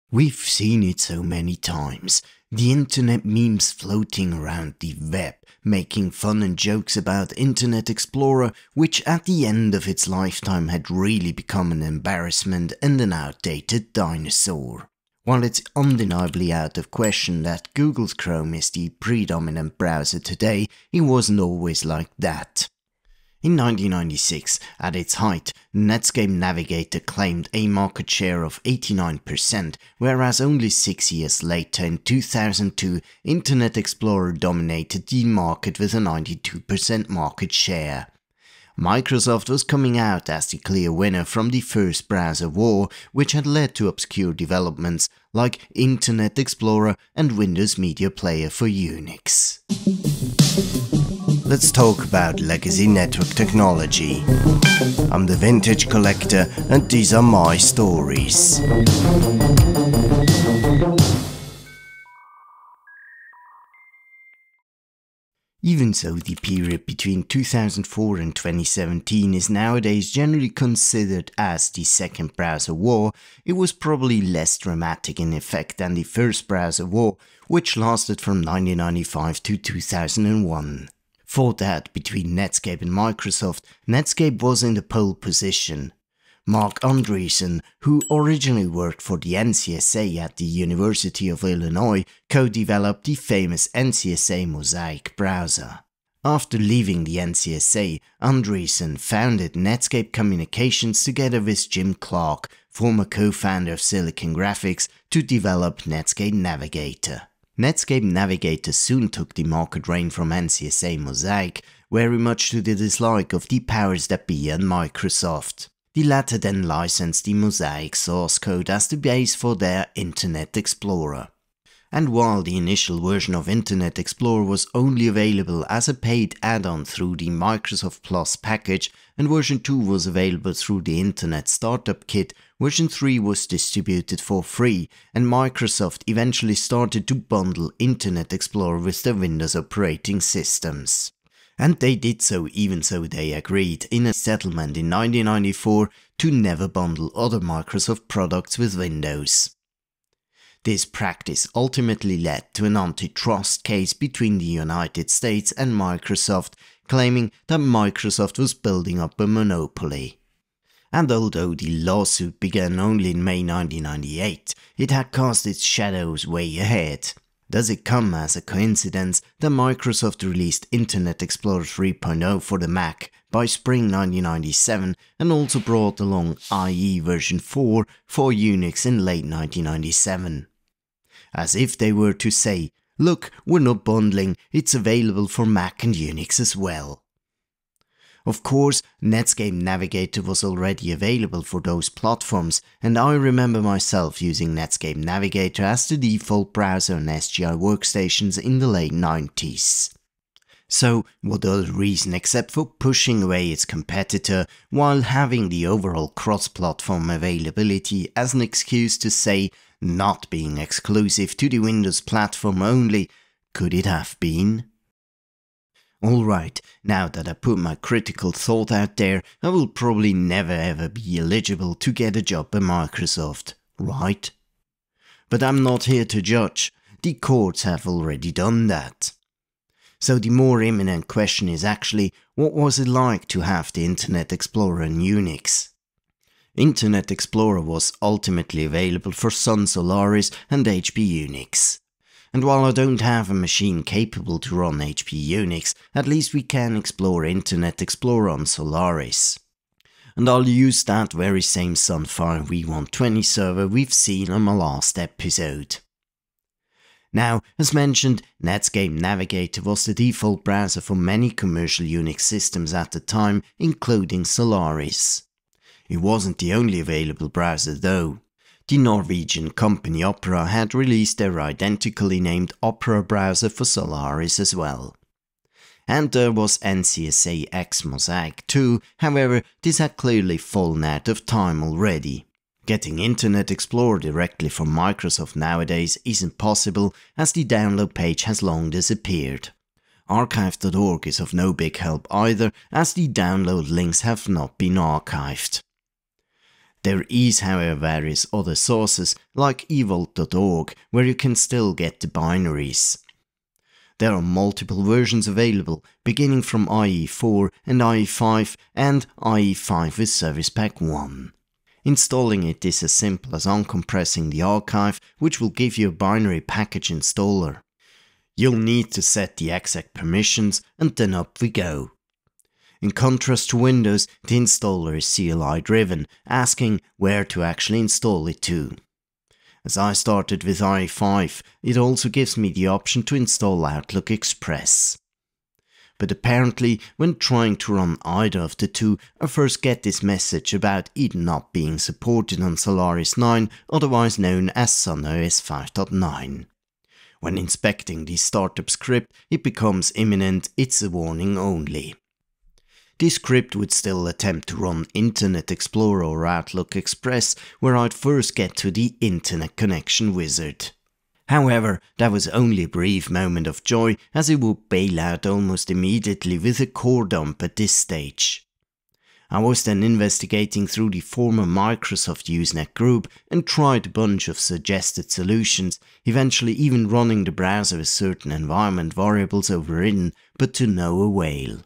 We've seen it so many times. The internet memes floating around the web, making fun and jokes about Internet Explorer, which at the end of its lifetime had really become an embarrassment and an outdated dinosaur. While it's undeniably out of question that Google's Chrome is the predominant browser today, it wasn't always like that. In 1996, at its height, Netscape Navigator claimed a market share of 89%, whereas only 6 years later, in 2002, Internet Explorer dominated the market with a 92% market share. Microsoft was coming out as the clear winner from the first browser war, which had led to obscure developments like Internet Explorer and Windows Media Player for Unix. Let's talk about legacy network technology. I'm the Vintage Collector and these are my stories. Even so, the period between 2004 and 2017 is nowadays generally considered as the second browser war. It was probably less dramatic in effect than the first browser war, which lasted from 1995 to 2001. Fought out between Netscape and Microsoft, Netscape was in the pole position. Mark Andreessen, who originally worked for the NCSA at the University of Illinois, co-developed the famous NCSA Mosaic browser. After leaving the NCSA, Andreessen founded Netscape Communications together with Jim Clark, former co-founder of Silicon Graphics, to develop Netscape Navigator. Netscape Navigator soon took the market reign from NCSA Mosaic, very much to the dislike of the powers that be and Microsoft. The latter then licensed the Mosaic source code as the base for their Internet Explorer. And while the initial version of Internet Explorer was only available as a paid add-on through the Microsoft Plus package, and version 2 was available through the Internet Startup Kit, version 3 was distributed for free, and Microsoft eventually started to bundle Internet Explorer with their Windows operating systems. And they did so even so they agreed in a settlement in 1994 to never bundle other Microsoft products with Windows. This practice ultimately led to an antitrust case between the United States and Microsoft, claiming that Microsoft was building up a monopoly. And although the lawsuit began only in May 1998, it had cast its shadows way ahead. Does it come as a coincidence that Microsoft released Internet Explorer 3.0 for the Mac by spring 1997 and also brought along IE version 4 for Unix in late 1997? As if they were to say, look, we're not bundling, it's available for Mac and Unix as well. Of course, Netscape Navigator was already available for those platforms, and I remember myself using Netscape Navigator as the default browser on SGI workstations in the late 90s. So, what other reason except for pushing away its competitor while having the overall cross-platform availability as an excuse to say not being exclusive to the Windows platform only, could it have been? Alright, now that I put my critical thought out there, I will probably never ever be eligible to get a job at Microsoft, right? But I'm not here to judge, the courts have already done that. So the more imminent question is actually, what was it like to have the Internet Explorer in Unix? Internet Explorer was ultimately available for Sun Solaris and HP Unix. And while I don't have a machine capable to run HP Unix, at least we can explore Internet Explorer on Solaris. And I'll use that very same Sunfire V120 server we've seen on my last episode. Now, as mentioned, Netscape Navigator was the default browser for many commercial Unix systems at the time, including Solaris. It wasn't the only available browser though. The Norwegian company Opera had released their identically named Opera browser for Solaris as well. And there was NCSA X Mosaic too, however this had clearly fallen out of time already. Getting Internet Explorer directly from Microsoft nowadays isn't possible as the download page has long disappeared. Archive.org is of no big help either as the download links have not been archived. There is, however, various other sources like evault.org where you can still get the binaries. There are multiple versions available, beginning from IE4 and IE5 and IE5 with Service Pack 1. Installing it is as simple as uncompressing the archive, which will give you a binary package installer. You'll need to set the exec permissions and then up we go. In contrast to Windows, the installer is CLI driven, asking where to actually install it to. As I started with IE5, it also gives me the option to install Outlook Express. But apparently, when trying to run either of the two, I first get this message about it not being supported on Solaris 9, otherwise known as SunOS 5.9. When inspecting the startup script, it becomes imminent, it's a warning only. This script would still attempt to run Internet Explorer or Outlook Express, where I'd first get to the Internet Connection Wizard. However, that was only a brief moment of joy, as it would bail out almost immediately with a core dump at this stage. I was then investigating through the former Microsoft Usenet group and tried a bunch of suggested solutions, eventually even running the browser with certain environment variables overridden, but to no avail.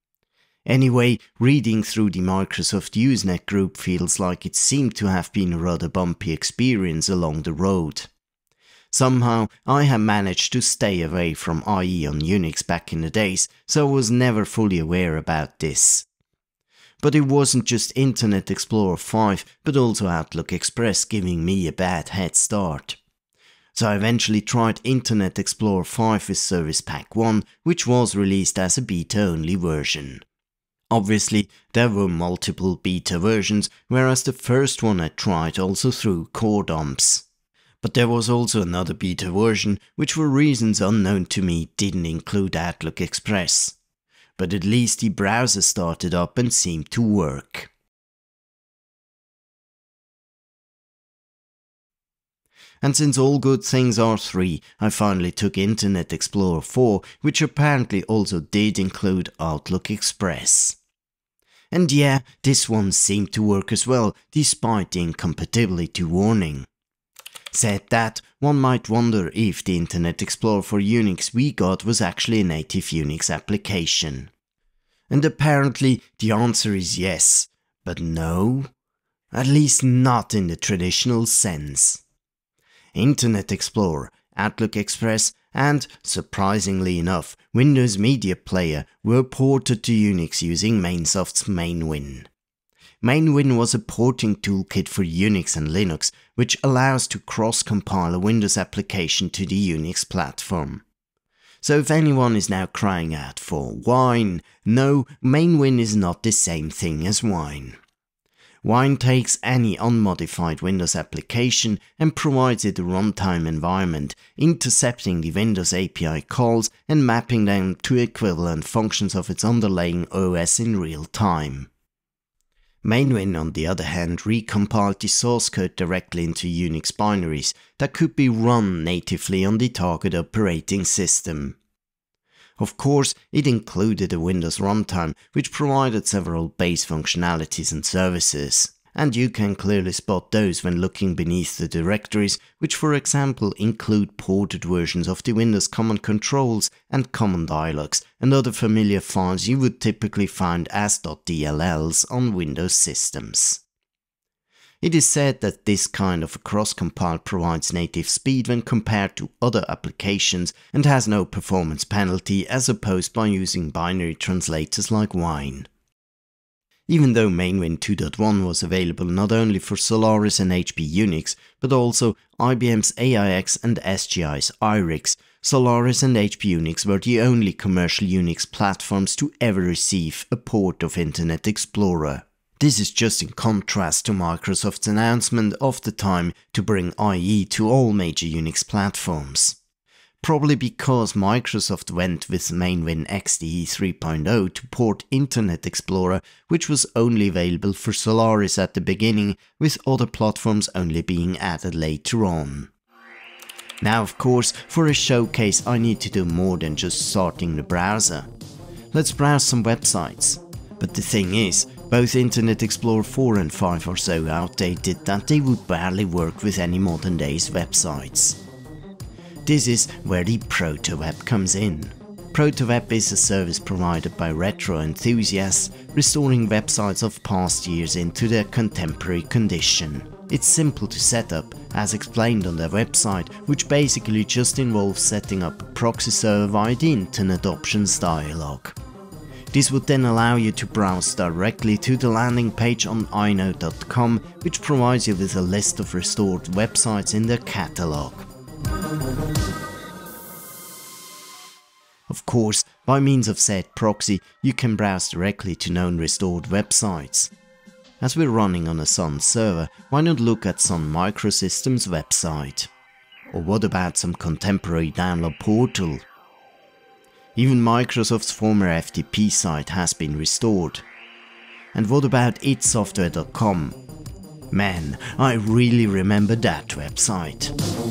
Anyway, reading through the Microsoft Usenet group feels like it seemed to have been a rather bumpy experience along the road. Somehow, I had managed to stay away from IE on Unix back in the days, so I was never fully aware about this. But it wasn't just Internet Explorer 5, but also Outlook Express giving me a bad head start. So I eventually tried Internet Explorer 5 with Service Pack 1, which was released as a beta-only version. Obviously, there were multiple beta versions, whereas the first one I tried also threw core dumps. But there was also another beta version, which for reasons unknown to me didn't include Outlook Express. But at least the browser started up and seemed to work. And since all good things are 3, I finally took Internet Explorer 4, which apparently also did include Outlook Express. And yeah, this one seemed to work as well, despite the incompatibility warning. Said that, one might wonder if the Internet Explorer for Unix we got was actually a native Unix application. And apparently the answer is yes, but no? At least not in the traditional sense. Internet Explorer, Outlook Express and, surprisingly enough, Windows Media Player were ported to Unix using Mainsoft's MainWin. MainWin was a porting toolkit for Unix and Linux, which allows to cross-compile a Windows application to the Unix platform. So if anyone is now crying out for wine, no, MainWin is not the same thing as wine. Wine takes any unmodified Windows application and provides it a runtime environment, intercepting the Windows API calls and mapping them to equivalent functions of its underlying OS in real time. MainWin, on the other hand, recompiled the source code directly into Unix binaries that could be run natively on the target operating system. Of course, it included a Windows runtime, which provided several base functionalities and services, and you can clearly spot those when looking beneath the directories, which for example include ported versions of the Windows command controls and command dialogues and other familiar files you would typically find as .dlls on Windows systems. It is said that this kind of a cross-compile provides native speed when compared to other applications and has no performance penalty as opposed by using binary translators like Wine. Even though MainWin 2.1 was available not only for Solaris and HP Unix, but also IBM's AIX and SGI's IRIX, Solaris and HP Unix were the only commercial Unix platforms to ever receive a port of Internet Explorer. This is just in contrast to Microsoft's announcement of the time to bring IE to all major Unix platforms. Probably because Microsoft went with MainWin XDE 3.0 to port Internet Explorer, which was only available for Solaris at the beginning, with other platforms only being added later on. Now of course, for a showcase I need to do more than just starting the browser. Let's browse some websites. But the thing is, Both Internet Explorer 4 and 5 are so outdated that they would barely work with any modern day's websites. This is where the RetroWeb comes in. RetroWeb is a service provided by retro enthusiasts, restoring websites of past years into their contemporary condition. It's simple to set up, as explained on their website, which basically just involves setting up a proxy server via the Internet Options dialog. This would then allow you to browse directly to the landing page on ino.com, which provides you with a list of restored websites in their catalogue. Of course, by means of said proxy, you can browse directly to known restored websites. As we're running on a Sun server, why not look at Sun Microsystems' website? Or what about some contemporary download portal? Even Microsoft's former FTP site has been restored. And what about itsoftware.com? Man, I really remember that website.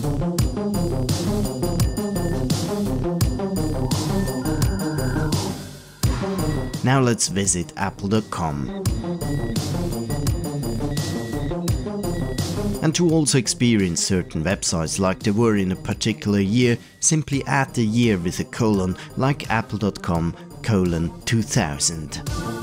Now let's visit apple.com. And to also experience certain websites like they were in a particular year, simply add the year with a colon, like apple.com:2000.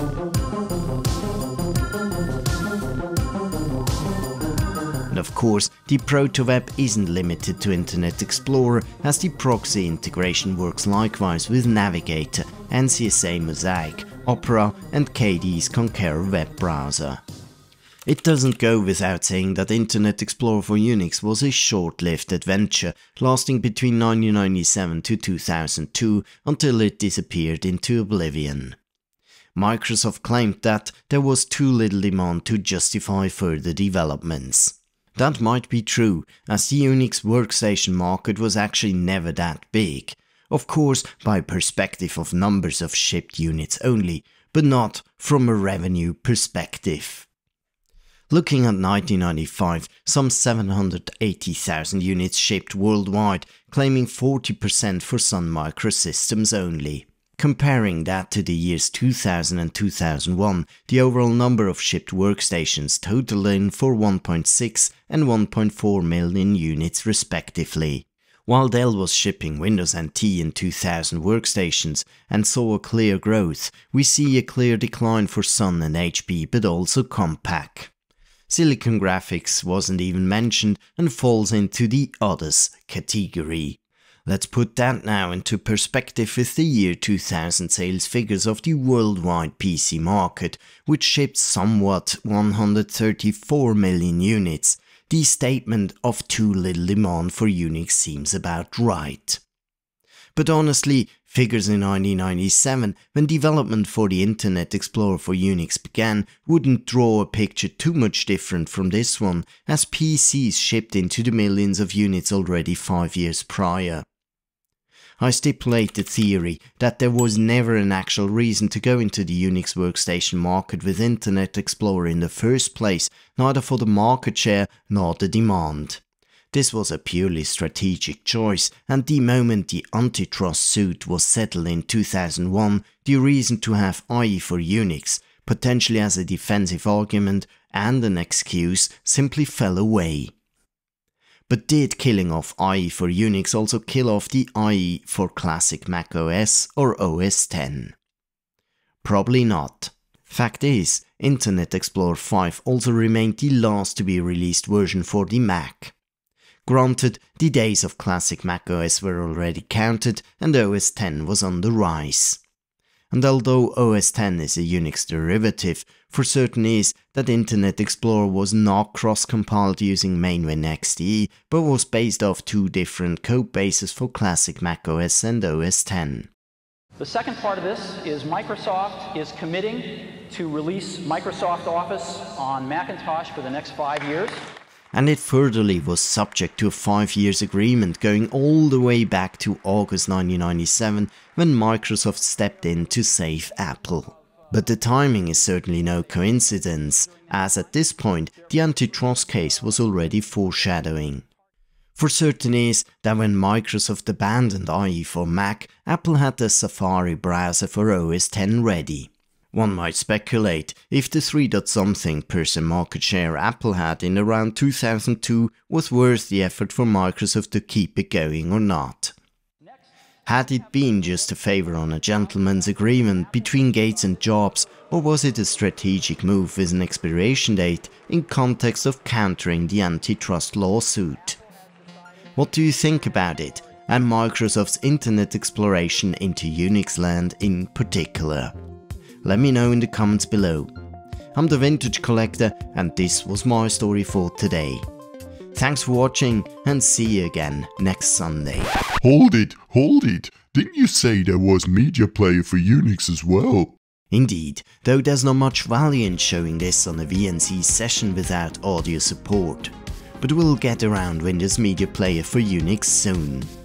And of course, the RetroWeb isn't limited to Internet Explorer, as the proxy integration works likewise with Navigator, NCSA Mosaic, Opera and KDE's Concur web browser. It doesn't go without saying that Internet Explorer for Unix was a short-lived adventure, lasting between 1997 to 2002 until it disappeared into oblivion. Microsoft claimed that there was too little demand to justify further developments. That might be true, as the Unix workstation market was actually never that big. Of course, by perspective of numbers of shipped units only, but not from a revenue perspective. Looking at 1995, some 780,000 units shipped worldwide, claiming 40% for Sun Microsystems only. Comparing that to the years 2000 and 2001, the overall number of shipped workstations totaled in for 1.6 and 1.4 million units respectively. While Dell was shipping Windows NT in 2000 workstations and saw a clear growth, we see a clear decline for Sun and HP, but also Compaq. Silicon Graphics wasn't even mentioned and falls into the others category. Let's put that now into perspective with the year 2000 sales figures of the worldwide PC market, which shipped somewhat 134 million units. The statement of too little demand for Unix seems about right. But honestly, figures in 1997, when development for the Internet Explorer for Unix began, wouldn't draw a picture too much different from this one, as PCs shipped into the millions of units already 5 years prior. I stipulate the theory that there was never an actual reason to go into the Unix workstation market with Internet Explorer in the first place, neither for the market share nor the demand. This was a purely strategic choice, and the moment the antitrust suit was settled in 2001, the reason to have IE for Unix, potentially as a defensive argument and an excuse, simply fell away. But did killing off IE for Unix also kill off the IE for classic Mac OS or OS X? Probably not. Fact is, Internet Explorer 5 also remained the last to be released version for the Mac. Granted, the days of classic Mac OS were already counted and OS X was on the rise. And although OS X is a Unix derivative, for certain is that Internet Explorer was not cross-compiled using mainwin XDE, but was based off two different code bases for classic Mac OS and OS X. The second part of this is Microsoft is committing to release Microsoft Office on Macintosh for the next 5 years. And it furtherly was subject to a 5-year agreement going all the way back to August 1997, when Microsoft stepped in to save Apple. But the timing is certainly no coincidence, as at this point the antitrust case was already foreshadowing. For certain is that when Microsoft abandoned IE for Mac, Apple had the Safari browser for OS X ready. One might speculate if the 3-something% market share Apple had in around 2002 was worth the effort for Microsoft to keep it going or not. Had it been just a favor on a gentleman's agreement between Gates and Jobs, or was it a strategic move with an expiration date in context of countering the antitrust lawsuit? What do you think about it, and Microsoft's internet exploration into Unix land in particular? Let me know in the comments below. I'm the Vintage Collector, and this was my story for today. Thanks for watching, and see you again next Sunday. Hold it! Didn't you say there was media player for Unix as well? Indeed, though there's not much value in showing this on a VNC session without audio support. But we'll get around Windows Media Player for Unix soon.